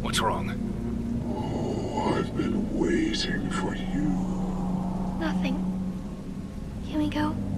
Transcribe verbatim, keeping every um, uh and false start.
What's wrong? Oh, I've been waiting for you. Nothing. Can we go?